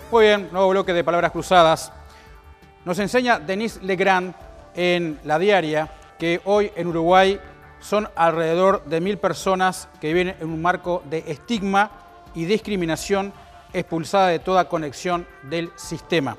Muy bien, nuevo bloque de palabras cruzadas. Nos enseña Denise Legrand en La Diaria que hoy en Uruguay son alrededor de 1000 personas que viven en un marco de estigma y discriminación, expulsada de toda conexión del sistema.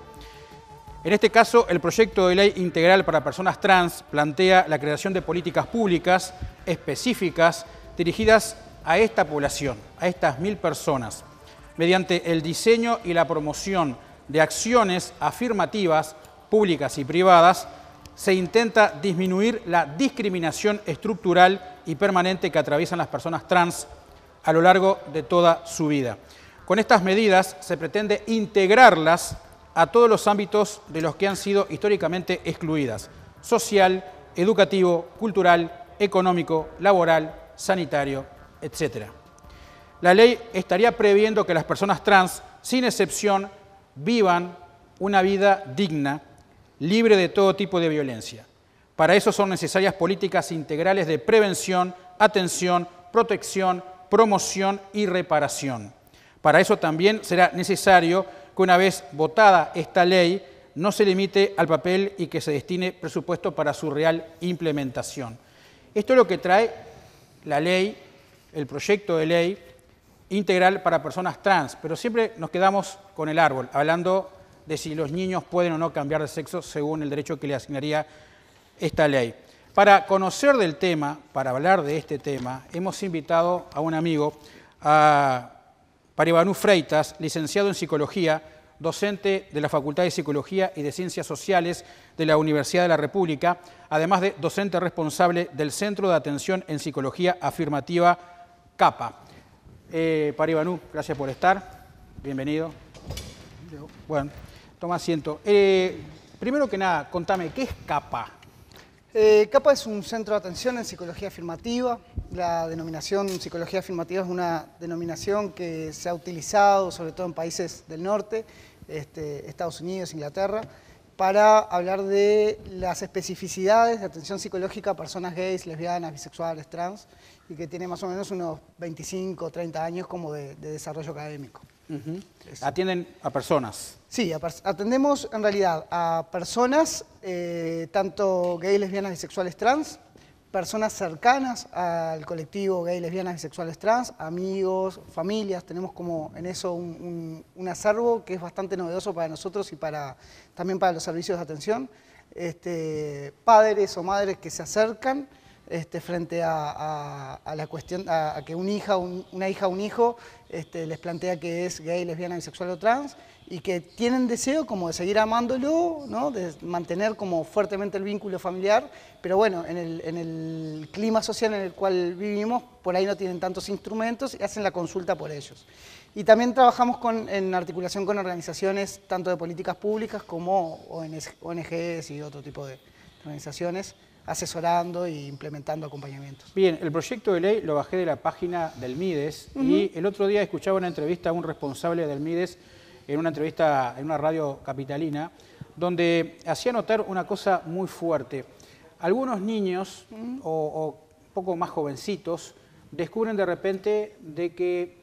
En este caso, el proyecto de ley integral para personas trans plantea la creación de políticas públicas específicas dirigidas a esta población, a estas 1000 personas, mediante el diseño y la promoción de acciones afirmativas, públicas y privadas. Se intenta disminuir la discriminación estructural y permanente que atraviesan las personas trans a lo largo de toda su vida. Con estas medidas se pretende integrarlas a todos los ámbitos de los que han sido históricamente excluidas: social, educativo, cultural, económico, laboral, sanitario, etc. La ley estaría previendo que las personas trans, sin excepción, vivan una vida digna, libre de todo tipo de violencia. Para eso son necesarias políticas integrales de prevención, atención, protección, promoción y reparación. Para eso también será necesario que una vez votada esta ley no se limite al papel y que se destine presupuesto para su real implementación. Esto es lo que trae la ley, el proyecto de ley integral para personas trans, pero siempre nos quedamos con el árbol, hablando de si los niños pueden o no cambiar de sexo según el derecho que le asignaría esta ley. Para conocer del tema, para hablar de este tema, hemos invitado a un amigo, a Paribanu Freitas, licenciado en Psicología, docente de la Facultad de Psicología y de Ciencias Sociales de la Universidad de la República, además de docente responsable del Centro de Atención en Psicología Afirmativa, CAPA. Paribanu, gracias por estar. Bienvenido. Bueno, toma asiento. Primero que nada, contame, ¿qué es CAPA? CAPA es un centro de atención en psicología afirmativa. La denominación psicología afirmativa es una denominación que se ha utilizado sobre todo en países del norte, Estados Unidos, Inglaterra, para hablar de las especificidades de atención psicológica a personas gays, lesbianas, bisexuales, trans, y que tiene más o menos unos 25 o 30 años como de desarrollo académico. ¿Atienden a personas? Sí, atendemos en realidad a personas, tanto gays, lesbianas, bisexuales, trans, personas cercanas al colectivo gay, lesbianas, bisexuales, trans, amigos, familias. Tenemos como en eso un acervo que es bastante novedoso para nosotros y también para los servicios de atención. Padres o madres que se acercan frente a la cuestión, a que una hija o un hijo les plantea que es gay, lesbiana, bisexual o trans, y que tienen deseo como de seguir amándolo, ¿no? De mantener como fuertemente el vínculo familiar, pero bueno, en el clima social en el cual vivimos, por ahí no tienen tantos instrumentos y hacen la consulta por ellos. Y también trabajamos en articulación con organizaciones tanto de políticas públicas como ONGs y otro tipo de organizaciones, asesorando e implementando acompañamientos. Bien, el proyecto de ley lo bajé de la página del MIDES y el otro día escuchaba una entrevista a un responsable del MIDES en una entrevista en una radio capitalina, donde hacía notar una cosa muy fuerte. Algunos niños o un poco más jovencitos descubren de repente de que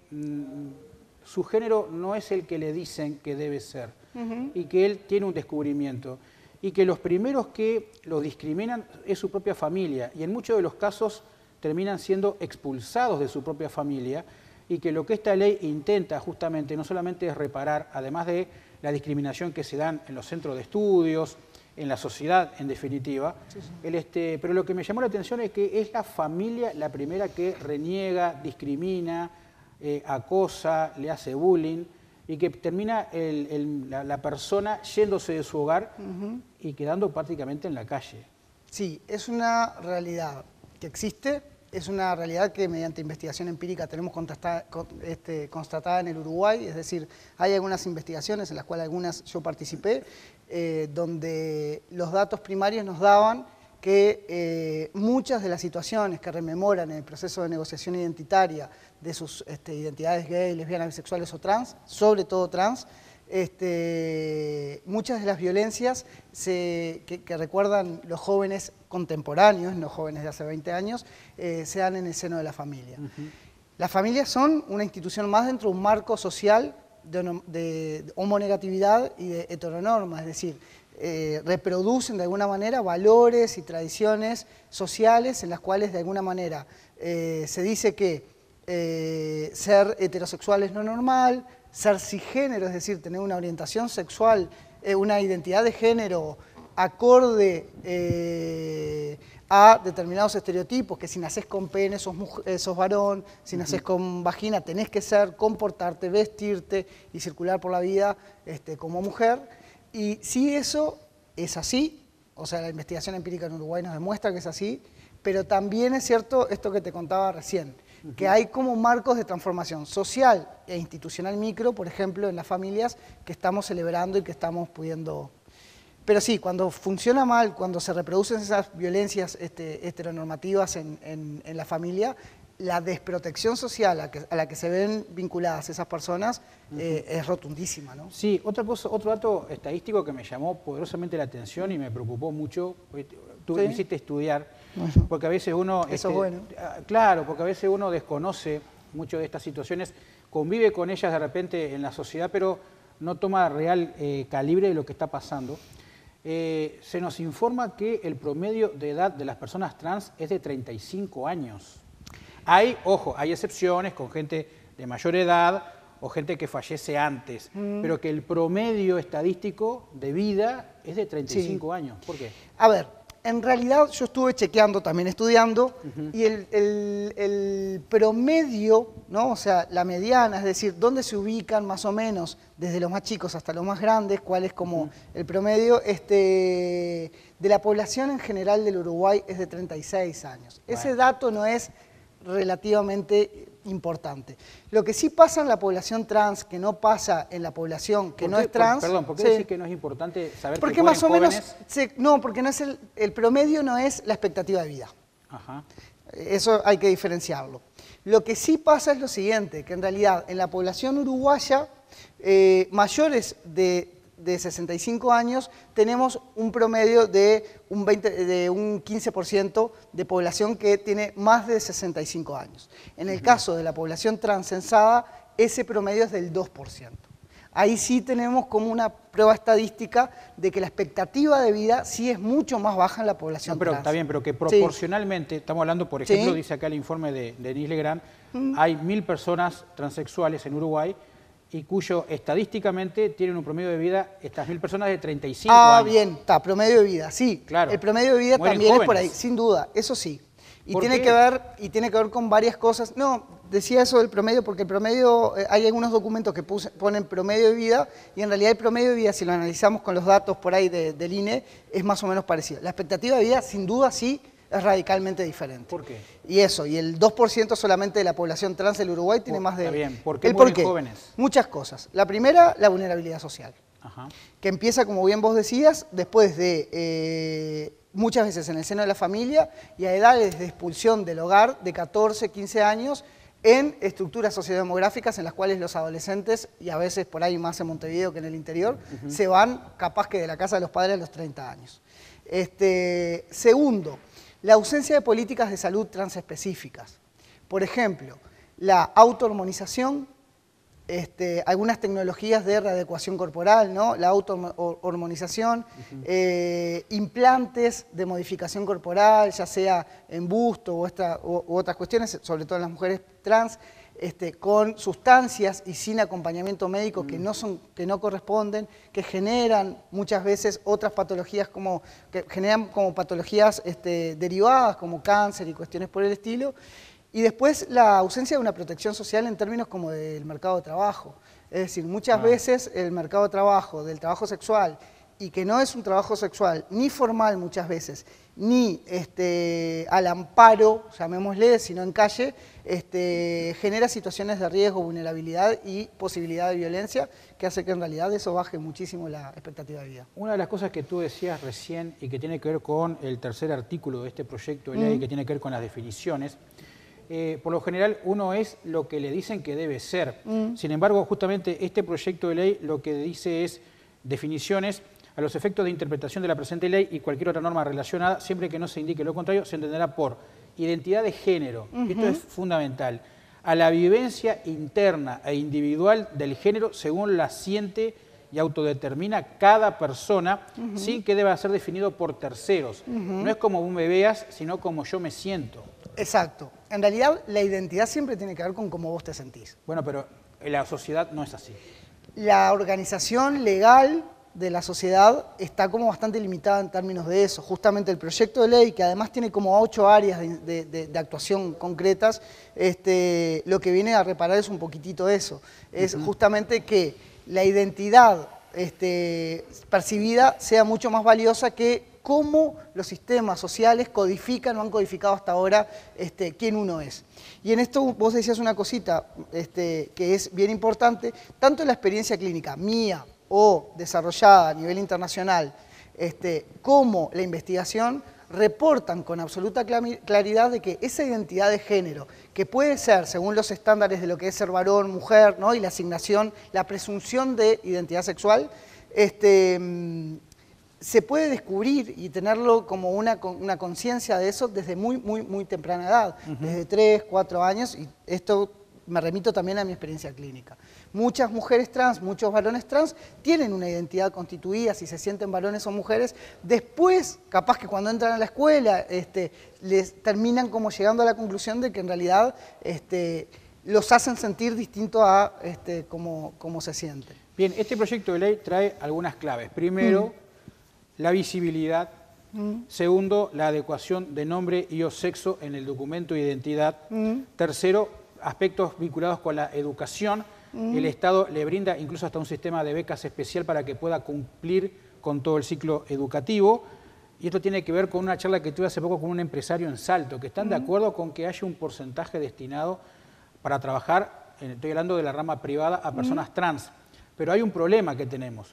su género no es el que le dicen que debe ser y que él tiene un descubrimiento. Y que los primeros que lo discriminan es su propia familia, y en muchos de los casos terminan siendo expulsados de su propia familia, y que lo que esta ley intenta justamente no solamente es reparar, además de la discriminación que se dan en los centros de estudios, en la sociedad en definitiva, pero lo que me llamó la atención es que es la familia la primera que reniega, discrimina, acosa, le hace bullying, y que termina la persona yéndose de su hogar y quedando prácticamente en la calle. Sí, es una realidad que existe, es una realidad que mediante investigación empírica tenemos constatada en el Uruguay, es decir, hay algunas investigaciones en las cuales algunas yo participé, donde los datos primarios nos daban que muchas de las situaciones que rememoran en el proceso de negociación identitaria de sus identidades gay, lesbianas, bisexuales o trans, sobre todo trans, muchas de las violencias que recuerdan los jóvenes contemporáneos, no jóvenes de hace 20 años, se dan en el seno de la familia. Las familias son una institución más dentro de un marco social de homonegatividad y de heteronorma, es decir, reproducen de alguna manera valores y tradiciones sociales en las cuales de alguna manera se dice que ser heterosexual es no normal, ser cisgénero, es decir, tener una orientación sexual, una identidad de género acorde a determinados estereotipos, que si nacés con pene sos varón, si nacés con vagina tenés que comportarte, vestirte y circular por la vida como mujer. Y si eso es así, o sea, la investigación empírica en Uruguay nos demuestra que es así, pero también es cierto esto que te contaba recién, que hay como marcos de transformación social e institucional micro, por ejemplo, en las familias que estamos celebrando y que estamos pudiendo. Pero sí, cuando funciona mal, cuando se reproducen esas violencias heteronormativas en la familia, la desprotección social a la que se ven vinculadas esas personas es rotundísima, ¿no? Sí, otro dato estadístico que me llamó poderosamente la atención y me preocupó mucho, tú me hiciste estudiar, porque a veces uno... Eso es bueno. Claro, porque a veces uno desconoce mucho de estas situaciones, convive con ellas de repente en la sociedad, pero no toma real calibre de lo que está pasando. Se nos informa que el promedio de edad de las personas trans es de 35 años. Ojo, hay excepciones con gente de mayor edad o gente que fallece antes, pero que el promedio estadístico de vida es de 35 años. ¿Por qué? A ver, en realidad yo estuve chequeando, también estudiando, y el promedio, ¿no? O sea, la mediana, es decir, dónde se ubican más o menos, desde los más chicos hasta los más grandes, cuál es como el promedio de la población en general del Uruguay es de 36 años. Bueno. Ese dato no es relativamente importante. Lo que sí pasa en la población trans, que no pasa en la población que no es trans... Perdón, ¿por qué decís que no es importante saber porque que más o menos jóvenes? No, porque no es el promedio no es la expectativa de vida. Ajá. Eso hay que diferenciarlo. Lo que sí pasa es lo siguiente, que en realidad en la población uruguaya, mayores de 65 años, tenemos un promedio de un 15% de población que tiene más de 65 años. En el caso de la población transcensada, ese promedio es del 2%. Ahí sí tenemos como una prueba estadística de que la expectativa de vida sí es mucho más baja en la población pero trans. Está bien, pero que proporcionalmente, estamos hablando, por ejemplo, dice acá el informe de Denise Legrand, hay 1000 personas transexuales en Uruguay y cuyo estadísticamente tienen un promedio de vida, estas 1000 personas, de 35 años. Ah, bien, está, promedio de vida, sí. Claro. El promedio de vida Mueren también jóvenes. es por ahí, sin duda, eso sí. Y ¿Por tiene qué? que ver con varias cosas. No, decía eso del promedio porque el promedio, hay algunos documentos que ponen promedio de vida y en realidad el promedio de vida, si lo analizamos con los datos por ahí del INE, es más o menos parecido. La expectativa de vida, sin duda, sí, es radicalmente diferente. ¿Por qué? Y el 2% solamente de la población trans del Uruguay tiene más de... Está bien, ¿por qué mueren jóvenes? Muchas cosas. La primera, la vulnerabilidad social. Ajá. Que empieza, como bien vos decías, después de muchas veces en el seno de la familia y a edades de expulsión del hogar de 14, 15 años en estructuras sociodemográficas en las cuales los adolescentes, y a veces por ahí más en Montevideo que en el interior, se van capaz que de la casa de los padres a los 30 años. Segundo, la ausencia de políticas de salud transespecíficas. Por ejemplo, la autohormonización, algunas tecnologías de readecuación corporal, ¿no? La autohormonización, implantes de modificación corporal, ya sea en busto u otras cuestiones, sobre todo en las mujeres trans, con sustancias y sin acompañamiento médico que no corresponden, que generan muchas veces otras patologías que generan como patologías derivadas como cáncer y cuestiones por el estilo. Y después la ausencia de una protección social en términos como del mercado de trabajo. Es decir, muchas veces el mercado de trabajo, del trabajo sexual, y que no es un trabajo sexual ni formal muchas veces, ni al amparo, llamémosle, sino en calle, genera situaciones de riesgo, vulnerabilidad y posibilidad de violencia que hace que en realidad eso baje muchísimo la expectativa de vida. Una de las cosas que tú decías recién y que tiene que ver con el tercer artículo de este proyecto de ley, que tiene que ver con las definiciones, por lo general uno es lo que le dicen que debe ser. Sin embargo, justamente este proyecto de ley lo que dice es definiciones a los efectos de interpretación de la presente ley y cualquier otra norma relacionada, siempre que no se indique lo contrario, se entenderá por identidad de género. Esto es fundamental. a la vivencia interna e individual del género según la siente y autodetermina cada persona, sin que deba ser definido por terceros. No es como vos me veas, sino como yo me siento. Exacto. En realidad, la identidad siempre tiene que ver con cómo vos te sentís. Bueno, pero en la sociedad no es así. La organización legal de la sociedad está como bastante limitada en términos de eso. Justamente el proyecto de ley, que además tiene como 8 áreas de actuación concretas, lo que viene a reparar es un poquitito eso. Es justamente que la identidad percibida sea mucho más valiosa que cómo los sistemas sociales codifican o han codificado hasta ahora quién uno es. Y en esto vos decías una cosita que es bien importante, tanto la experiencia clínica mía o desarrollada a nivel internacional, como la investigación, reportan con absoluta claridad de que esa identidad de género, que puede ser según los estándares de lo que es ser varón, mujer, ¿no? Y la asignación, la presunción de identidad sexual, se puede descubrir y tenerlo como una conciencia de eso desde muy temprana edad, desde 3, 4 años, y esto me remito también a mi experiencia clínica. Muchas mujeres trans, muchos varones trans tienen una identidad constituida, si se sienten varones o mujeres. Después, capaz que cuando entran a la escuela, les terminan como llegando a la conclusión de que en realidad los hacen sentir distinto a cómo se sienten. Bien, este proyecto de ley trae algunas claves. Primero, la visibilidad. Segundo, la adecuación de nombre y o sexo en el documento de identidad. Tercero, aspectos vinculados con la educación. El Estado le brinda incluso hasta un sistema de becas especial para que pueda cumplir con todo el ciclo educativo. Y esto tiene que ver con una charla que tuve hace poco con un empresario en Salto, que están de acuerdo con que haya un porcentaje destinado para trabajar, estoy hablando de la rama privada, a personas trans. Pero hay un problema que tenemos,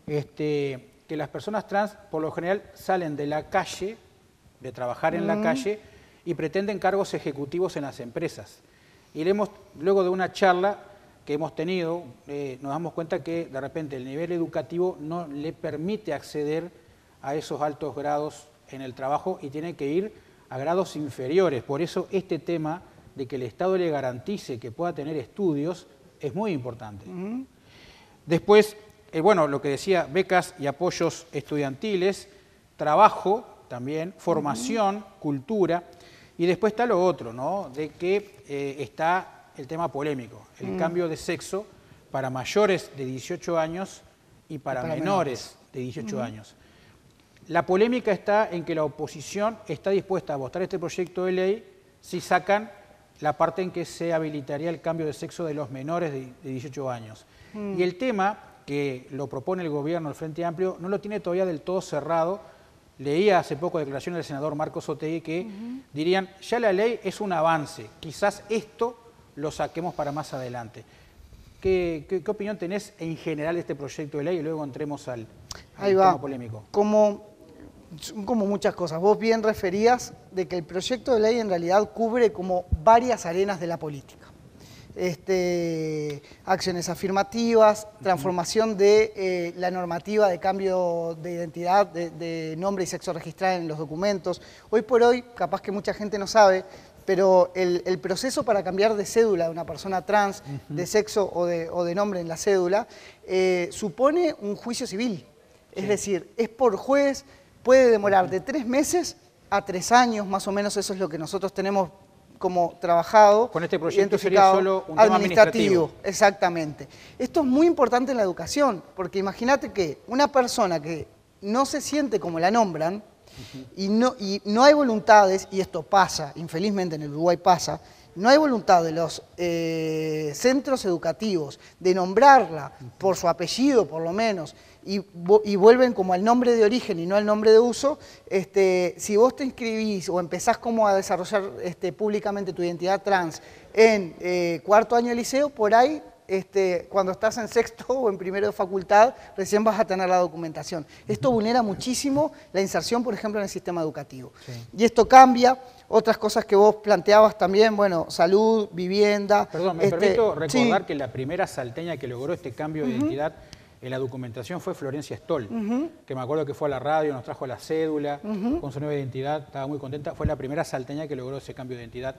que las personas trans por lo general salen de la calle, de trabajar en la calle, y pretenden cargos ejecutivos en las empresas. Y luego de una charla que hemos tenido, nos damos cuenta que de repente el nivel educativo no le permite acceder a esos altos grados en el trabajo y tiene que ir a grados inferiores. Por eso este tema de que el Estado le garantice que pueda tener estudios es muy importante. Después, bueno, lo que decía, becas y apoyos estudiantiles, trabajo también, formación, cultura. Y después está lo otro, ¿no? De que está el tema polémico, el cambio de sexo para mayores de 18 años y para menores de 18 años. La polémica está en que la oposición está dispuesta a votar este proyecto de ley si sacan la parte en que se habilitaría el cambio de sexo de los menores de 18 años. Y el tema que lo propone el gobierno, el Frente Amplio, no lo tiene todavía del todo cerrado. Leía hace poco declaraciones del senador Marcos Otegui que dirían, ya la ley es un avance, quizás esto lo saquemos para más adelante. ¿Qué opinión tenés en general de este proyecto de ley? Y luego entremos al tema polémico. Como muchas cosas. Vos bien referías de que el proyecto de ley en realidad cubre como varias arenas de la política. Acciones afirmativas, transformación de la normativa de cambio de identidad, de nombre y sexo registrada en los documentos. Hoy por hoy, capaz que mucha gente no sabe, pero el proceso para cambiar de cédula de una persona trans, de sexo o de nombre en la cédula, supone un juicio civil. Es decir, es por juez, puede demorar de 3 meses a 3 años, más o menos eso es lo que nosotros tenemos como trabajado. Con este proyecto sería solo un tema administrativo. Exactamente. Esto es muy importante en la educación, porque imagínate que una persona que no se siente como la nombran, y no hay voluntades, y esto pasa, infelizmente en el Uruguay pasa, no hay voluntad de los centros educativos de nombrarla por su apellido, por lo menos, y vuelven como al nombre de origen y no al nombre de uso. Si vos te inscribís o empezás como a desarrollar públicamente tu identidad trans en 4º año de liceo, por ahí, cuando estás en 6º o en 1º de facultad, recién vas a tener la documentación. Esto vulnera muchísimo la inserción, por ejemplo, en el sistema educativo. Y esto cambia. Otras cosas que vos planteabas también, bueno, salud, vivienda. Perdón, me permito recordar que la primera salteña que logró este cambio de identidad en la documentación fue Florencia Stoll, que me acuerdo que fue a la radio, nos trajo la cédula con su nueva identidad, estaba muy contenta. Fue la primera salteña que logró ese cambio de identidad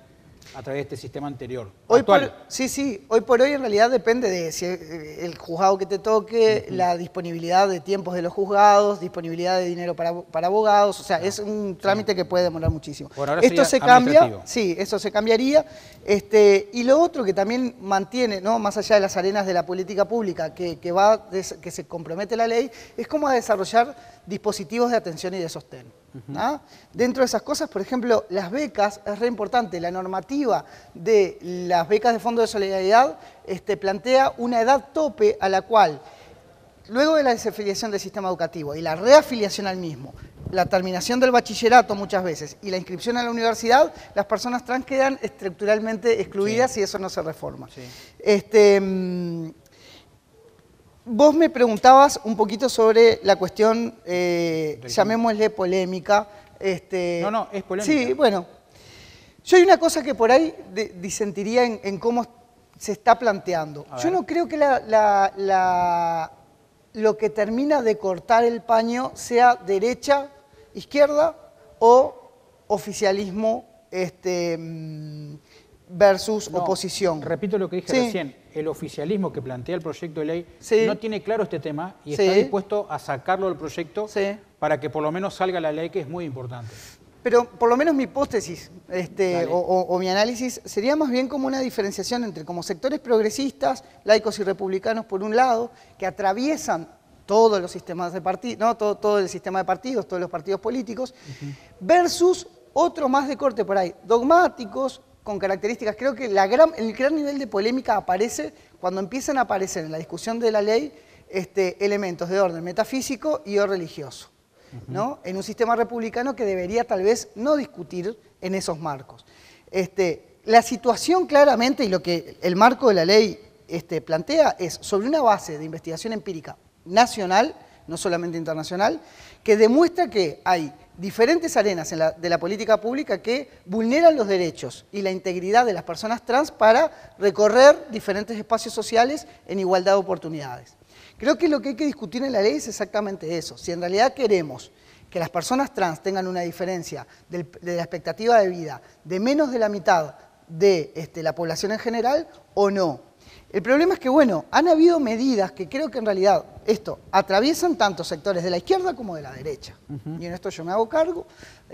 a través de este sistema anterior, Hoy actual. hoy por hoy en realidad depende de si el juzgado que te toque, la disponibilidad de tiempos de los juzgados, disponibilidad de dinero para abogados, o sea, es un trámite que puede demorar muchísimo. Por ahora Esto sería se cambia, administrativo. sí, eso se cambiaría. Y lo otro que también mantiene, ¿no?, más allá de las arenas de la política pública que se compromete la ley, es cómo desarrollar dispositivos de atención y de sostén. ¿Ah? Dentro de esas cosas, por ejemplo, las becas, es re importante, la normativa de las becas de Fondo de Solidaridad plantea una edad tope a la cual, luego de la desafiliación del sistema educativo y la reafiliación al mismo, la terminación del bachillerato muchas veces y la inscripción a la universidad, las personas trans quedan estructuralmente excluidas y eso no se reforma. Sí. Vos me preguntabas un poquito sobre la cuestión, llamémosle polémica. No, es polémica. Sí, bueno. Yo hay una cosa que por ahí disentiría en cómo se está planteando. Yo no creo que lo que termina de cortar el paño sea derecha, izquierda o oficialismo versus oposición. Repito lo que dije recién. El oficialismo que plantea el proyecto de ley no tiene claro este tema y está dispuesto a sacarlo del proyecto para que por lo menos salga la ley, que es muy importante. Pero por lo menos mi hipótesis o mi análisis sería más bien como una diferenciación entre como sectores progresistas, laicos y republicanos por un lado, que atraviesan todos los sistemas de partidos, ¿no? todo el sistema de partidos, todos los partidos políticos, versus otro más de corte por ahí, dogmáticos, con características. Creo que el gran nivel de polémica aparece cuando empiezan a aparecer en la discusión de la ley elementos de orden metafísico y o religioso, ¿no? En un sistema republicano que debería tal vez no discutir en esos marcos. La situación claramente y lo que el marco de la ley plantea es sobre una base de investigación empírica nacional, no solamente internacional, que demuestra que hay diferentes arenas de la política pública que vulneran los derechos y la integridad de las personas trans para recorrer diferentes espacios sociales en igualdad de oportunidades. Creo que lo que hay que discutir en la ley es exactamente eso. Si en realidad queremos que las personas trans tengan una diferencia de la expectativa de vida de menos de la mitad de la población en general o no. El problema es que, bueno, han habido medidas que creo que en realidad atraviesan tanto sectores de la izquierda como de la derecha. Y en esto yo me hago cargo.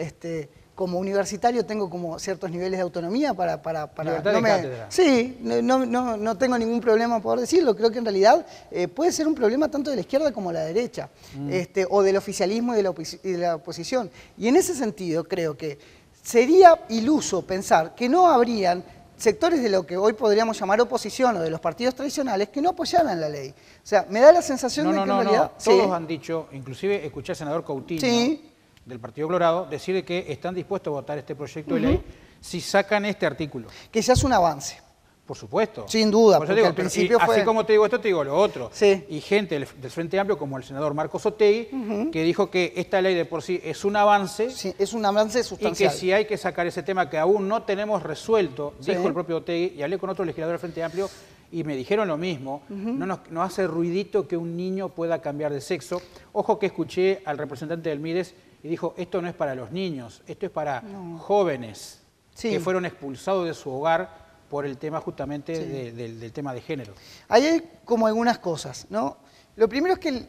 Como universitario tengo como ciertos niveles de autonomía para libertad de cátedra. Sí, no tengo ningún problema en poder decirlo. Creo que en realidad puede ser un problema tanto de la izquierda como de la derecha, o del oficialismo y de la oposición. Y en ese sentido creo que sería iluso pensar que no habrían sectores de lo que hoy podríamos llamar oposición o de los partidos tradicionales que no apoyaran la ley. O sea, me da la sensación de que en realidad... Todos han dicho, inclusive escuché al senador Coutinho del Partido Colorado decir que están dispuestos a votar este proyecto de ley si sacan este artículo. Que ya es un avance. Por supuesto. Sin duda, porque digo, al principio fue... Así como te digo esto, te digo lo otro. Y gente del Frente Amplio, como el senador Marcos Otegui, que dijo que esta ley de por sí es un avance. Sí, es un avance sustancial. Y que si hay que sacar ese tema que aún no tenemos resuelto, dijo el propio Otegui, y hablé con otro legislador del Frente Amplio, y me dijeron lo mismo, no hace ruidito que un niño pueda cambiar de sexo. Ojo que escuché al representante del Mides y dijo, esto no es para los niños, esto es para jóvenes que fueron expulsados de su hogar por el tema justamente del tema de género. Ahí hay como algunas cosas, ¿no? Lo primero es que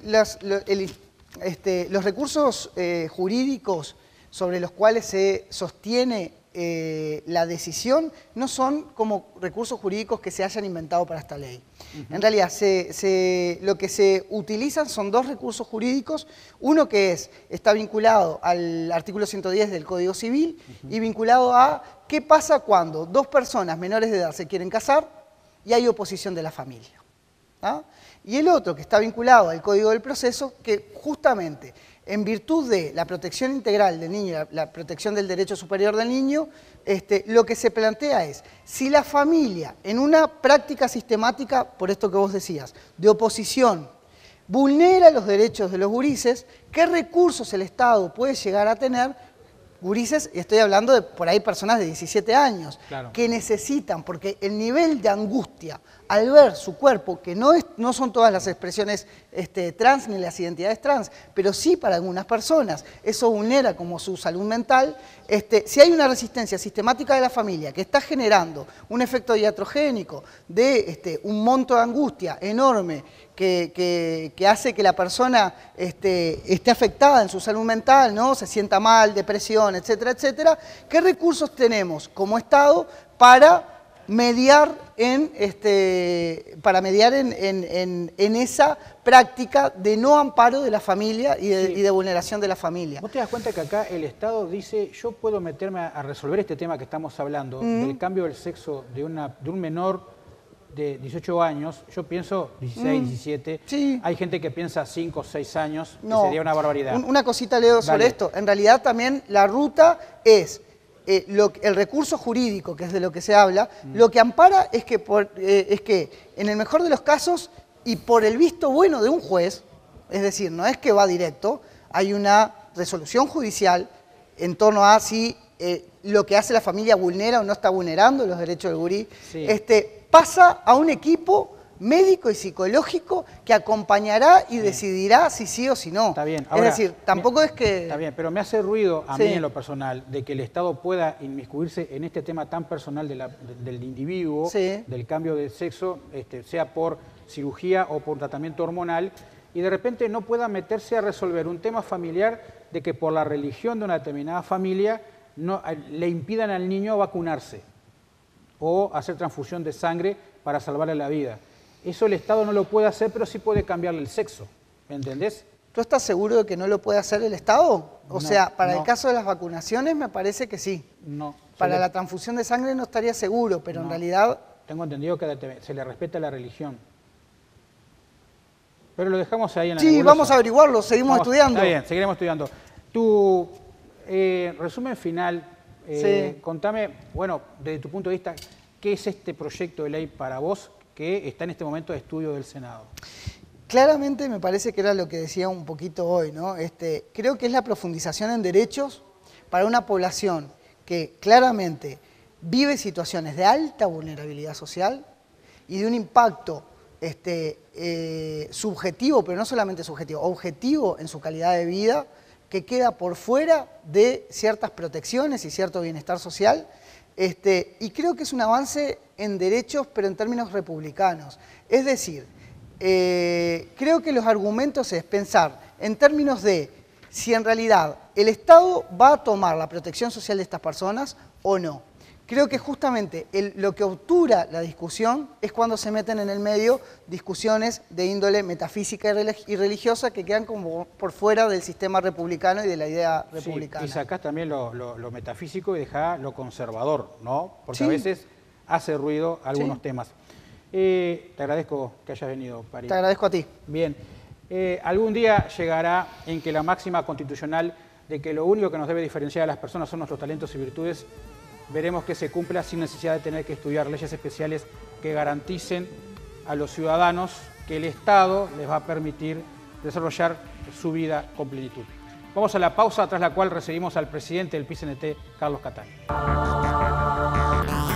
los recursos jurídicos sobre los cuales se sostiene la decisión no son como recursos jurídicos que se hayan inventado para esta ley. En realidad, lo que se utilizan son dos recursos jurídicos, uno que está vinculado al artículo 110 del Código Civil y vinculado a qué pasa cuando dos personas menores de edad se quieren casar y hay oposición de la familia. Y el otro que está vinculado al Código del Proceso, que justamente en virtud de la protección integral del niño, la protección del derecho superior del niño, lo que se plantea es, si la familia en una práctica sistemática, por esto que vos decías, de oposición, vulnera los derechos de los gurises, ¿qué recursos el Estado puede llegar a tener gurises, y estoy hablando de por ahí personas de 17 años, claro, que necesitan, porque el nivel de angustia al ver su cuerpo, que no son todas las expresiones trans ni las identidades trans, pero sí para algunas personas, eso vulnera como su salud mental. Si hay una resistencia sistemática de la familia que está generando un efecto iatrogénico de un monto de angustia enorme que hace que la persona esté afectada en su salud mental, ¿no? Se sienta mal, depresión, etcétera, etcétera, ¿qué recursos tenemos como Estado para mediar en esa práctica de no amparo de la familia y de vulneración de la familia? ¿Vos te das cuenta que acá el Estado dice, yo puedo meterme a resolver este tema que estamos hablando, del cambio del sexo de un menor de 18 años, yo pienso 16, 17, sí. Hay gente que piensa 5 o 6 años, no, que sería una barbaridad. Una cosita, Leo, sobre esto. En realidad también la ruta es el recurso jurídico, que es de lo que se habla, lo que ampara es que en el mejor de los casos y por el visto bueno de un juez, es decir, no es que va directo, hay una resolución judicial en torno a si lo que hace la familia vulnera o no está vulnerando los derechos del gurí, sí. Pasa a un equipo médico y psicológico que acompañará y decidirá si sí o si no. Está bien. Ahora, es decir, tampoco es que... Está bien, pero me hace ruido a mí en lo personal de que el Estado pueda inmiscuirse en este tema tan personal del individuo, del cambio de sexo, sea por cirugía o por tratamiento hormonal, y de repente no pueda meterse a resolver un tema familiar de que por la religión de una determinada familia le impidan al niño vacunarse o hacer transfusión de sangre para salvarle la vida. Eso el Estado no lo puede hacer, pero sí puede cambiarle el sexo, ¿me entendés? ¿Tú estás seguro de que no lo puede hacer el Estado? O sea, para el caso de las vacunaciones me parece que sí. No. Para la transfusión de sangre no estaría seguro, pero en realidad... Tengo entendido que se le respeta la religión. Pero lo dejamos ahí en la Sí, nebulosa. Vamos a averiguarlo, seguimos estudiando. Está bien, seguiremos estudiando. Tu resumen final, contame, bueno, desde tu punto de vista, ¿qué es este proyecto de ley para vos que está en este momento de estudio del Senado? Claramente me parece que era lo que decía un poquito hoy, ¿no? Creo que es la profundización en derechos para una población que claramente vive situaciones de alta vulnerabilidad social y de un impacto subjetivo, pero no solamente subjetivo, objetivo en su calidad de vida, que queda por fuera de ciertas protecciones y cierto bienestar social. Y creo que es un avance en derechos, pero en términos republicanos. Es decir, creo que los argumentos es pensar en términos de si en realidad el Estado va a tomar la protección social de estas personas o no. Creo que justamente lo que obtura la discusión es cuando se meten en el medio discusiones de índole metafísica y religiosa que quedan como por fuera del sistema republicano y de la idea republicana. Y sacás también lo metafísico y dejás lo conservador, ¿no? Porque a veces hace ruido algunos temas. Te agradezco que hayas venido, Pari. Te agradezco a ti. Bien. Algún día llegará en que la máxima constitucional de que lo único que nos debe diferenciar a las personas son nuestros talentos y virtudes, veremos que se cumpla sin necesidad de tener que estudiar leyes especiales que garanticen a los ciudadanos que el Estado les va a permitir desarrollar su vida con plenitud. Vamos a la pausa, tras la cual recibimos al presidente del PICNT, Carlos Catán.